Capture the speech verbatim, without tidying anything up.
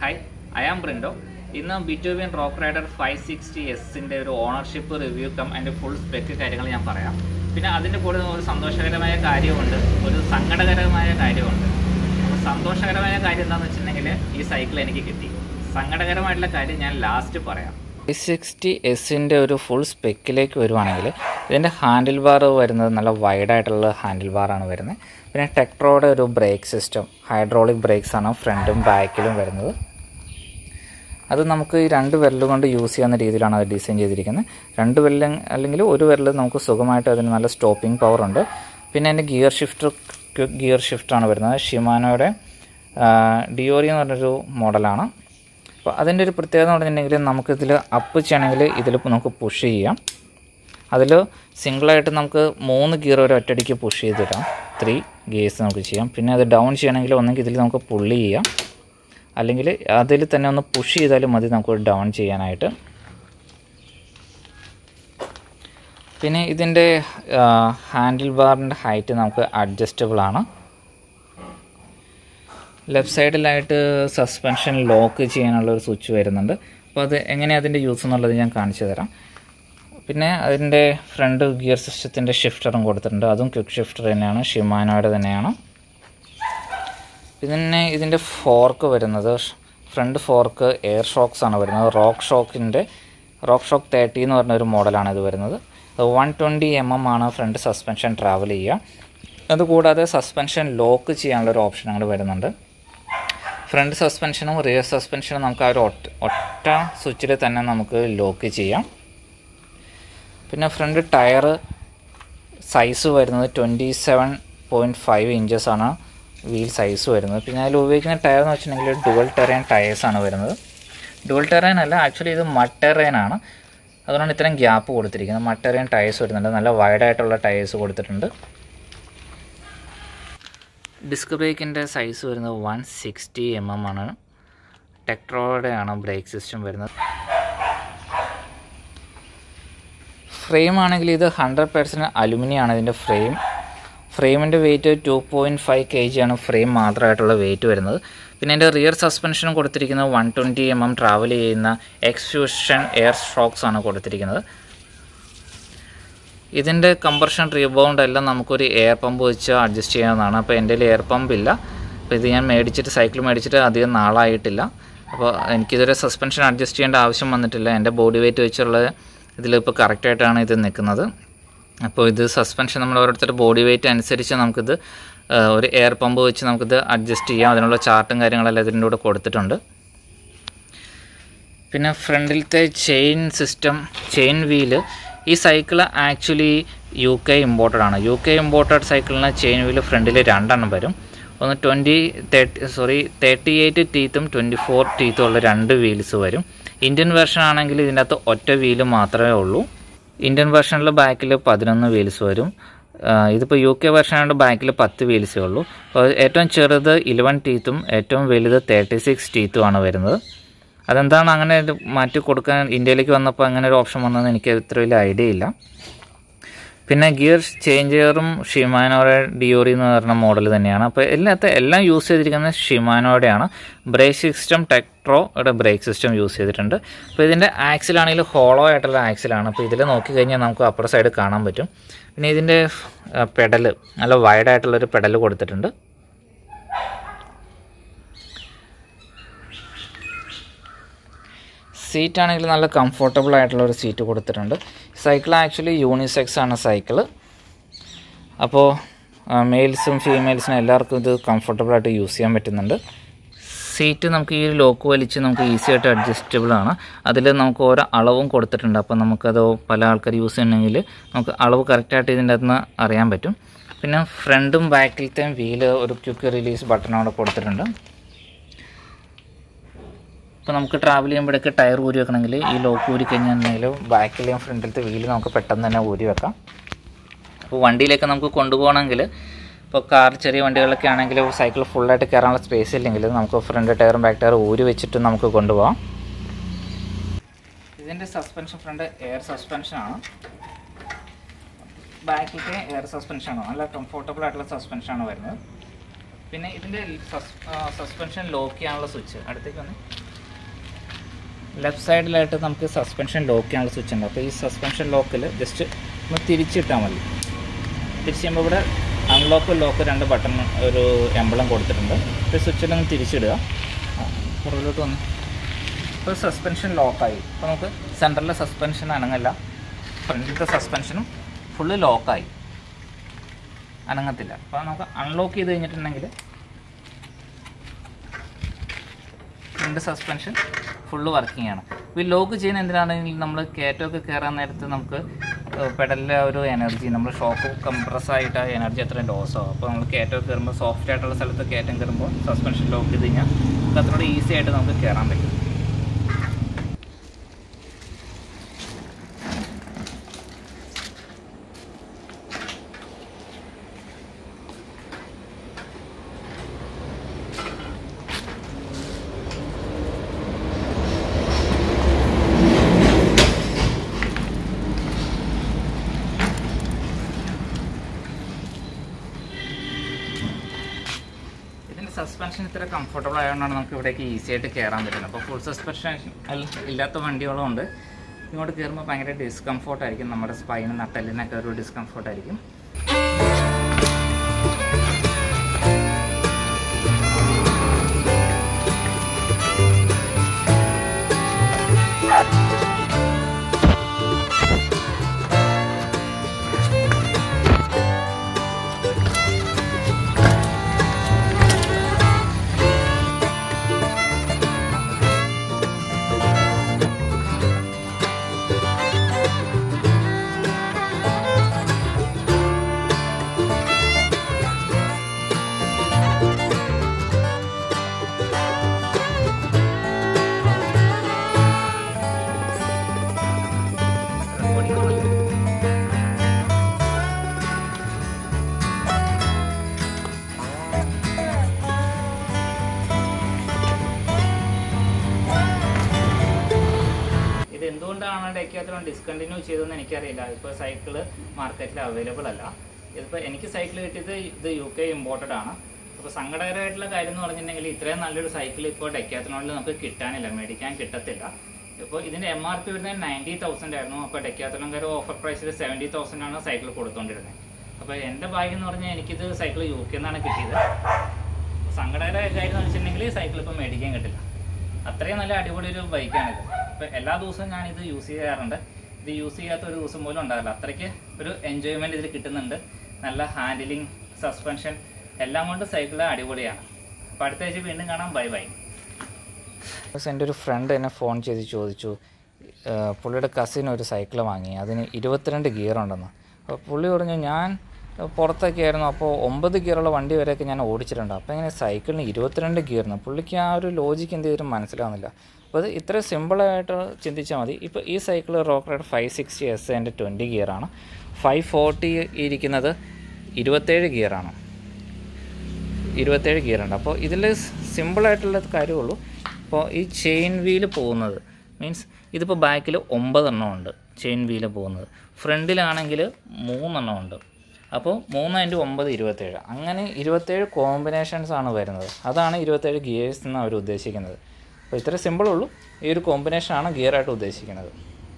Hi, I am Brindo. ഇന്ന് ബിറ്റുവിൻ rock rider five sixty എസിൻ്റെ ഒരു ഓണർഷിപ്പ് റിവ്യൂ കം അതിൻ്റെ ഫുൾ സ്പെക്ക് കാര്യങ്ങൾ ഞാൻ പറയാം. പിന്നെ അതിൻ്റെ കൂടെ ഒരു സന്തോഷകരമായ കാര്യമുണ്ട്, ഒരു സങ്കടകരമായ കാര്യമുണ്ട്. അപ്പോൾ സന്തോഷകരമായ കാര്യം എന്താണെന്ന് വെച്ചിട്ടുണ്ടെങ്കിൽ ഈ സൈക്കിൾ എനിക്ക് കിട്ടി. സങ്കടകരമായിട്ടുള്ള കാര്യം ഞാൻ ലാസ്റ്റ് പറയാം. ഫൈവ് സിക്സ്റ്റി എസിൻ്റെ ഒരു ഫുൾ സ്പെക്കിലേക്ക് വരുവാണെങ്കിൽ ഇതിൻ്റെ ഹാൻഡിൽ ബാർ വരുന്നത് നല്ല വൈഡായിട്ടുള്ള ഹാൻഡിൽ ബാറാണ് വരുന്നത്. പിന്നെ ടെക്ട്രോയുടെ ഒരു ബ്രേക്ക് സിസ്റ്റം, ഹൈഡ്രോളിക് ബ്രേക്സാണ് ഫ്രണ്ടും ബാക്കിലും വരുന്നത്. അത് നമുക്ക് ഈ രണ്ട് വിരൽ കൊണ്ട് യൂസ് ചെയ്യുന്ന രീതിയിലാണ് അത് ഡിസൈൻ ചെയ്തിരിക്കുന്നത്. രണ്ട് വിരൽ അല്ലെങ്കിൽ ഒരു വിരൽ നമുക്ക് സുഖമായിട്ട് അതിന് നല്ല സ്റ്റോപ്പിംഗ് പവർ ഉണ്ട്. പിന്നെ അതിൻ്റെ ഗിയർ ഷിഫ്റ്റർ ക്വിക്ക് ഗിയർ ഷിഫ്റ്റാണ് വരുന്നത്. ഷിമാനോയുടെ ഡിയോറി എന്ന് പറഞ്ഞൊരു മോഡലാണ്. അപ്പോൾ അതിൻ്റെ ഒരു പ്രത്യേകത എന്ന് പറഞ്ഞിട്ടുണ്ടെങ്കിൽ നമുക്കിതിൽ അപ്പ് ചെയ്യണമെങ്കിൽ ഇതിൽ നമുക്ക് പുഷ് ചെയ്യാം. അതിൽ സിംഗിളായിട്ട് നമുക്ക് മൂന്ന് ഗിയർ ഒരു ഒറ്റയടിക്ക് പുഷ് ചെയ്തിടാം. ത്രീ ഗിയേഴ്സ് നമുക്ക് ചെയ്യാം. പിന്നെ അത് ഡൗൺ ചെയ്യണമെങ്കിൽ ഒന്നെങ്കിൽ ഇതിൽ നമുക്ക് പുള്ളി ചെയ്യാം, അല്ലെങ്കിൽ അതിൽ തന്നെ ഒന്ന് പുഷ് ചെയ്താലും മതി നമുക്ക് ഡൗൺ ചെയ്യാനായിട്ട്. പിന്നെ ഇതിൻ്റെ ഹാൻഡിൽ ബാറിൻ്റെ ഹൈറ്റ് നമുക്ക് അഡ്ജസ്റ്റബിൾ ആണ്. ലെഫ്റ്റ് സൈഡിലായിട്ട് സസ്പെൻഷൻ ലോക്ക് ചെയ്യാനുള്ള ഒരു സ്വിച്ച് വരുന്നുണ്ട്. അപ്പോൾ അത് എങ്ങനെയാണ് അതിൻ്റെ യൂസ് എന്നുള്ളത് ഞാൻ കാണിച്ചു തരാം. പിന്നെ അതിൻ്റെ ഫ്രണ്ട് ഗിയർ സിസ്റ്റത്തിൻ്റെ ഷിഫ്റ്ററും കൊടുത്തിട്ടുണ്ട്. അതും ക്വിക്ക് ഷിഫ്റ്റർ തന്നെയാണ്, ഷിമാനോയുടെ തന്നെയാണ്. പിന്നെ ഇതിൻ്റെ ഫോർക്ക് വരുന്നത് ഫ്രണ്ട് ഫോർക്ക് എയർ ഷോക്സ് ആണ് വരുന്നത്. റോക്ക് ഷോക്കിൻ്റെ റോക്ക് ഷോക്ക് തേർട്ടി എന്ന് പറഞ്ഞൊരു മോഡലാണ് ഇത് വരുന്നത്. വൺ ട്വൻറ്റി എം എം ആണ് ഫ്രണ്ട് സസ്പെൻഷൻ ട്രാവൽ ചെയ്യുക. അതുകൂടാതെ സസ്പെൻഷൻ ലോക്ക് ചെയ്യാനുള്ളൊരു ഓപ്ഷൻ അങ്ങോട്ട് വരുന്നുണ്ട്. ഫ്രണ്ട് സസ്പെൻഷനും റിയർ സസ്പെൻഷനും നമുക്ക് ആ ഒരു ഒറ്റ ഒറ്റ സ്വിച്ചിൽ തന്നെ നമുക്ക് ലോക്ക് ചെയ്യാം. പിന്നെ ഫ്രണ്ട് ടയർ സൈസ് വരുന്നത് twenty seven point five inches ആണ് വീൽ സൈസ് വരുന്നത്. പിന്നെ അതിൽ ഉപയോഗിക്കുന്ന ടയർ എന്ന് വെച്ചിട്ടുണ്ടെങ്കിൽ ഡുവൽ ടെറൈൻ ടയേഴ്സാണ് വരുന്നത്. ഡുവൽ ടെറൈൻ അല്ല, ആക്ച്വലി ഇത് മഡ് ടെറൈൻ ആണ്. അതുകൊണ്ടാണ് ഇത്രയും ഗ്യാപ്പ് കൊടുത്തിരിക്കുന്നത്. മഡ് ടെറൈൻ ടയേഴ്സ് വരുന്നുണ്ട്, നല്ല വൈഡായിട്ടുള്ള ടയേഴ്സ് കൊടുത്തിട്ടുണ്ട്. ഡിസ്ക് ബ്രേക്കിൻ്റെ സൈസ് വരുന്നത് വൺ സിക്സ്റ്റി എം എം ആണ്. ടെക്ട്രോയുടെ ആണ് ബ്രേക്ക് സിസ്റ്റം വരുന്നത്. ഫ്രെയിം ആണെങ്കിൽ ഇത് ഹൺഡ്രഡ് പെർസെൻറ്റ് അലുമിനിയം ആണ് ഇതിൻ്റെ ഫ്രെയിം. ഫ്രെയിമിൻ്റെ weight two point five K G ആണ് ഫ്രെയിം മാത്രമായിട്ടുള്ള വെയിറ്റ് വരുന്നത്. പിന്നെ എൻ്റെ റിയർ സസ്പെൻഷനും കൊടുത്തിരിക്കുന്നത് one twenty M M travel ചെയ്യുന്ന എക്സ്ഫ്യൂഷൻ എയർ ഷോക്സ് ആണ് കൊടുത്തിരിക്കുന്നത്. ഇതിൻ്റെ കംപ്രഷൻ റീബൗണ്ട് എല്ലാം നമുക്കൊരു എയർ പമ്പ് വെച്ച് അഡ്ജസ്റ്റ് ചെയ്യാവുന്നതാണ്. അപ്പോൾ എൻ്റെ കയ്യിൽ എയർ പമ്പ് ഇല്ല. അപ്പോൾ ഇത് ഞാൻ മേടിച്ചിട്ട് സൈക്കിൾ മേടിച്ചിട്ട് അധികം നാളായിട്ടില്ല. അപ്പോൾ എനിക്കിതൊരു സസ്പെൻഷൻ അഡ്ജസ്റ്റ് ചെയ്യേണ്ട ആവശ്യം വന്നിട്ടില്ല. എൻ്റെ ബോഡി വെയിറ്റ് വെച്ചുള്ള ഇതിലിപ്പോൾ കറക്റ്റായിട്ടാണ് ഇത് നിൽക്കുന്നത്. അപ്പോൾ ഇത് സസ്പെൻഷൻ നമ്മൾ ഓരോരുത്തരുടെ ബോഡി വെയിറ്റ് അനുസരിച്ച് നമുക്കിത് ഒരു എയർ പമ്പ് വെച്ച് നമുക്കിത് അഡ്ജസ്റ്റ് ചെയ്യാം. അതിനുള്ള ചാർട്ടും കാര്യങ്ങളെല്ലാം ഇതിൻ്റെ കൂടെ കൊടുത്തിട്ടുണ്ട്. പിന്നെ ഫ്രണ്ടിലത്തെ ചെയിൻ സിസ്റ്റം, ചെയിൻ വീല്, ഈ cycle actually U K imported ആണ്. യു കെ ഇമ്പോർട്ടഡ് സൈക്കിളിന് ചെയിൻ വീല് ഫ്രണ്ടിൽ രണ്ടെണ്ണം വരും. ഒന്ന് twenty thirty sorry thirty eight ടീത്തും ട്വൻറ്റി ഫോർ ടീത്തും ഉള്ള രണ്ട് വീൽസ് വരും. ഇന്ത്യൻ വെർഷൻ ആണെങ്കിൽ ഇതിൻ്റെ അകത്ത് ഒറ്റ വീല് മാത്രമേ ഉള്ളൂ. ഇന്ത്യൻ വെർഷനിൽ ബാക്കിൽ പതിനൊന്ന് വീൽസ് വരും. ഇതിപ്പോൾ യു കെ വെർഷനായിട്ട് ബാക്കിൽ പത്ത് വീൽസേ ഉള്ളൂ. അപ്പോൾ ഏറ്റവും ചെറുത് ഇലവൻ ടീത്തും ഏറ്റവും വലുത് തേർട്ടി സിക്സ് ടീത്തും ആണ് വരുന്നത്. അതെന്താണ് അങ്ങനെ മാറ്റി കൊടുക്കാൻ ഇന്ത്യയിലേക്ക് വന്നപ്പോൾ അങ്ങനെ ഒരു ഓപ്ഷൻ വന്നതെന്ന് എനിക്ക് ഇത്ര വലിയ ഐഡിയ ഇല്ല. പിന്നെ ഗിയർ ചേഞ്ചറും ഷിമാനോയുടെ ഡിയോറി എന്ന് പറഞ്ഞ മോഡൽ തന്നെയാണ്. അപ്പോൾ എല്ലാത്ത എല്ലാം യൂസ് ചെയ്തിരിക്കുന്നത് ഷിമാനോയുടെയാണ്. ബ്രേക്ക് സിസ്റ്റം ടെക്ട്രോയുടെ ബ്രേക്ക് സിസ്റ്റം യൂസ് ചെയ്തിട്ടുണ്ട്. അപ്പോൾ ഇതിൻ്റെ ആക്സിലാണെങ്കിൽ ഹോളോ ആയിട്ടുള്ള ആക്സിലാണ്. അപ്പോൾ ഇതിൽ നോക്കിക്കഴിഞ്ഞാൽ നമുക്ക് അപ്പുറ സൈഡ് കാണാൻ പറ്റും. പിന്നെ ഇതിൻ്റെ പെഡൽ നല്ല വൈഡായിട്ടുള്ളൊരു പെഡൽ കൊടുത്തിട്ടുണ്ട്. സീറ്റ് ആണെങ്കിൽ നല്ല കംഫർട്ടബിൾ ആയിട്ടുള്ള ഒരു സീറ്റ് കൊടുത്തിട്ടുണ്ട്. സൈക്കിൾ ആക്ച്വലി യൂണിസെക്സ് ആണ് സൈക്കിള്. അപ്പോൾ മെയിൽസും ഫീമെയിൽസിനും എല്ലാവർക്കും ഇത് കംഫർട്ടബിളായിട്ട് യൂസ് ചെയ്യാൻ പറ്റുന്നുണ്ട്. സീറ്റ് നമുക്ക് ഈ ലോക്ക് വലിച്ച് നമുക്ക് ഈസി ആയിട്ട് അഡ്ജസ്റ്റബിൾ ആണ്. അതിൽ നമുക്ക് ഓരോ അളവും കൊടുത്തിട്ടുണ്ട്. അപ്പോൾ നമുക്കത് പല ആൾക്കാർ യൂസ് ചെയ്യണമെങ്കിൽ നമുക്ക് അളവ് കറക്റ്റായിട്ട് ഇതിൻ്റെ അകത്ത് നിന്ന് അറിയാൻ പറ്റും. പിന്നെ ഫ്രണ്ടും ബാക്കിലത്തെയും വീല് ഒരു ക്വിക്ക് റിലീസ് ബട്ടണോടെ കൊടുത്തിട്ടുണ്ട്. ഇപ്പോൾ നമുക്ക് ട്രാവൽ ചെയ്യുമ്പോഴേക്ക് ടയർ ഊരി വെക്കണമെങ്കിൽ ഈ ലോക്ക് ഊരി കഴിഞ്ഞിട്ടുണ്ടെങ്കിൽ ബാക്കിലെയും ഫ്രണ്ടിലത്തെ വീല് നമുക്ക് പെട്ടെന്ന് തന്നെ ഊരി വെക്കാം. അപ്പോൾ വണ്ടിയിലേക്ക് നമുക്ക് കൊണ്ടുപോകണമെങ്കിൽ, ഇപ്പോൾ കാർ ചെറിയ വണ്ടികളൊക്കെ ആണെങ്കിൽ സൈക്കിൾ ഫുള്ളായിട്ട് കയറാനുള്ള സ്പേസ് ഇല്ലെങ്കിൽ നമുക്ക് ഫ്രണ്ട് ടയറും ബാക്ക് ടയറും ഊരി വെച്ചിട്ട് നമുക്ക് കൊണ്ടുപോകാം. ഇതിൻ്റെ സസ്പെൻഷൻ ഫ്രണ്ട് എയർ സസ്പെൻഷനാണ്. ബാക്കിലത്തെ എയർ സസ്പെൻഷനാണ്. നല്ല കംഫർട്ടബിൾ ആയിട്ടുള്ള സസ്പെൻഷനാണ് വരുന്നത്. പിന്നെ ഇതിൻ്റെ സസ്പെൻഷൻ ലോക്ക് ചെയ്യാനുള്ള സ്വിച്ച് അടുത്തേക്ക് വന്ന് ലെഫ്റ്റ് സൈഡിലായിട്ട് നമുക്ക് സസ്പെൻഷൻ ലോക്ക് ചെയ്യാനുള്ള സ്വിച്ച് ഉണ്ട്. അപ്പോൾ ഈ സസ്പെൻഷൻ ലോക്കിൽ ജസ്റ്റ് ഒന്ന് തിരിച്ചിട്ടാൽ മതി. തിരിച്ച് ചെയ്യുമ്പോൾ ഇവിടെ അൺലോക്ക് ലോക്ക് രണ്ട് ബട്ടൺ ഒരു എംബ്ലം കൊടുത്തിട്ടുണ്ട്. ഇപ്പോൾ സ്വിച്ചിലൊന്ന് തിരിച്ചിടുക, പുറകിലോട്ട് വന്ന് ഇപ്പോൾ സസ്പെൻഷൻ ലോക്കായി. അപ്പോൾ നമുക്ക് സെൻറ്ററിലെ സസ്പെൻഷൻ അനങ്ങല്ല, ഫ്രണ്ടിലത്തെ സസ്പെൻഷനും ഫുള്ള് ലോക്കായി, അനങ്ങത്തില്ല. അപ്പോൾ നമുക്ക് അൺലോക്ക് ചെയ്ത് കഴിഞ്ഞിട്ടുണ്ടെങ്കിൽ ഫ്രണ്ട് സസ്പെൻഷൻ ഫുള്ള് വർക്കിംഗ് ആണ്. ഈ ലോക്ക് ചെയ്യുന്ന എന്തിനാണെങ്കിൽ നമ്മൾ കയറ്റമൊക്കെ കയറാൻ നേരത്ത് നമുക്ക് പെഡലിലെ ഒരു എനർജി നമ്മൾ ഷോക്ക് കംപ്രസ്സായിട്ട് ആ എനർജി അത്രയും ലോസ് ആവും. അപ്പോൾ നമ്മൾ കയറ്റമൊക്കെ കയറുമ്പോൾ സോഫ്റ്റ് ആയിട്ടുള്ള സ്ഥലത്ത് കയറ്റം കയറുമ്പോൾ സസ്പെൻഷൻ ലോക്ക് ചെയ്ത് കഴിഞ്ഞാൽ നമുക്ക് അത്രയോടെ ഈസി ആയിട്ട് നമുക്ക് കയറാൻ പറ്റും. സസ്പെൻഷൻ ഇത്ര കംഫർട്ടബിൾ ആയതുകൊണ്ടാണ് നമുക്ക് ഇവിടേക്ക് ഈസി ആയിട്ട് കയറാൻ പറ്റുന്നത്. അപ്പോൾ ഫുൾ സസ്പെൻഷൻ ഇല്ലാത്ത വണ്ടികളുണ്ട്, ഇങ്ങോട്ട് കയറുമ്പോൾ ഭയങ്കര ഡിസ്കംഫോർട്ടായിരിക്കും, നമ്മുടെ സ്പൈനും നട്ടെല്ലിനൊക്കെ ഒരു ഡിസ്കംഫോർട്ടായിരിക്കും. എന്തുകൊണ്ടാണ് ഡെക്കാത്ലോൺ ഡിസ്കണ്ടിന്യൂ ചെയ്തതെന്ന് എനിക്കറിയില്ല. ഇപ്പോൾ സൈക്കിള് മാർക്കറ്റിൽ അവൈലബിൾ അല്ല. ഇതിപ്പോൾ എനിക്ക് സൈക്കിൾ കിട്ടിയത് ഇത് യു കെ ഇമ്പോർട്ടഡ് ആണ്. അപ്പോൾ സങ്കടകരമായിട്ടുള്ള കാര്യം എന്ന് പറഞ്ഞിട്ടുണ്ടെങ്കിൽ ഇത്രയും നല്ലൊരു സൈക്കിൾ ഇപ്പോൾ ഡെക്കാത്ലോണിൽ നമുക്ക് കിട്ടാനില്ല, മേടിക്കാൻ കിട്ടത്തില്ല. ഇപ്പോൾ ഇതിൻ്റെ എം ആർ പി വരുന്നത് നയൻറ്റി തൗസൻഡ് ആയിരുന്നു. അപ്പോൾ ഡെക്കാത്ലോൺകാർ ഓഫർ പ്രൈസിൽ സെവൻറ്റി തൗസൻഡ് ആണ് സൈക്കിൾ കൊടുത്തുകൊണ്ടിരുന്നത്. അപ്പോൾ എൻ്റെ ഭാഗ്യം എന്ന് പറഞ്ഞാൽ എനിക്കിത് സൈക്കിൾ യു കെ നിന്നാണ് കിട്ടിയത്. സങ്കടകരമായ കാര്യം എന്ന് വെച്ചിട്ടുണ്ടെങ്കിൽ സൈക്കിൾ ഇപ്പോൾ മേടിക്കാൻ കിട്ടില്ല. അത്രയും നല്ല അടിപൊളി ഒരു ബൈക്കാണിത്. ഇപ്പോൾ എല്ലാ ദിവസവും ഞാനിത് യൂസ് ചെയ്യാറുണ്ട്. ഇത് യൂസ് ചെയ്യാത്ത ഒരു ദിവസം പോലും ഉണ്ടാവില്ല. അത്രയ്ക്ക് ഒരു എൻജോയ്മെൻറ്റ് ഇതിൽ കിട്ടുന്നുണ്ട്. നല്ല ഹാൻഡിലിങ്, സസ്പെൻഷൻ എല്ലാം കൊണ്ട് സൈക്കിൾ അടിപൊളിയാണ്. അപ്പോൾ അടുത്ത ആഴ്ച വീണ്ടും കാണാം. Bye bye. എൻ്റെ ഒരു ഫ്രണ്ട് എന്നെ ഫോൺ ചെയ്ത് ചോദിച്ചു, പുള്ളിയുടെ കസിൻ ഒരു സൈക്കിൾ വാങ്ങി, അതിന് ഇരുപത്തിരണ്ട് ഗിയർ ഉണ്ടെന്ന്. അപ്പോൾ പുള്ളി പറഞ്ഞു, ഞാൻ പുറത്തൊക്കെ ആയിരുന്നു, അപ്പോൾ ഒമ്പത് ഗിയറുള്ള വണ്ടി വരെയൊക്കെ ഞാൻ ഓടിച്ചിട്ടുണ്ട്, അപ്പോൾ ഇങ്ങനെ സൈക്കിളിന് ഇരുപത്തിരണ്ട് ഗിയറിന് പുള്ളിക്ക് ആ ഒരു ലോജിക്ക് എന്ത് ചെയ്തിട്ടും മനസ്സിലാവുന്നില്ല. അപ്പോൾ അത് ഇത്ര സിമ്പിളായിട്ട് ചിന്തിച്ചാൽ മതി. ഇപ്പോൾ ഈ cycle rock rider five sixty S എൻ്റെ ട്വൻറ്റി ഗിയറാണ്. ഫൈവ് ഫോർട്ടി ഇരിക്കുന്നത് ഇരുപത്തേഴ് ഗിയറാണ്, ഇരുപത്തേഴ് ഗിയറുണ്ട്. അപ്പോൾ ഇതിൽ സിമ്പിളായിട്ടുള്ള കാര്യമുള്ളൂ. അപ്പോൾ ഈ ചെയിൻ വീല് പോകുന്നത് മീൻസ് ഇതിപ്പോൾ ബാക്കിൽ ഒമ്പതെണ്ണം ഉണ്ട് ചെയിൻ വീല് പോകുന്നത്, ഫ്രണ്ടിലാണെങ്കിൽ മൂന്നെണ്ണം ഉണ്ട്. അപ്പോൾ മൂന്ന് ഇൻറ്റു ഒമ്പത് ഇരുപത്തേഴ്, അങ്ങനെ ഇരുപത്തേഴ് കോമ്പിനേഷൻസാണ് വരുന്നത്. അതാണ് ഇരുപത്തേഴ് ഗിയേഴ്സ് എന്ന് അവർ ഉദ്ദേശിക്കുന്നത്. അപ്പോൾ ഇത്ര സിമ്പിളുള്ളൂ. ഈ ഒരു കോമ്പിനേഷനാണ് ഗിയറായിട്ട് ഉദ്ദേശിക്കുന്നത്.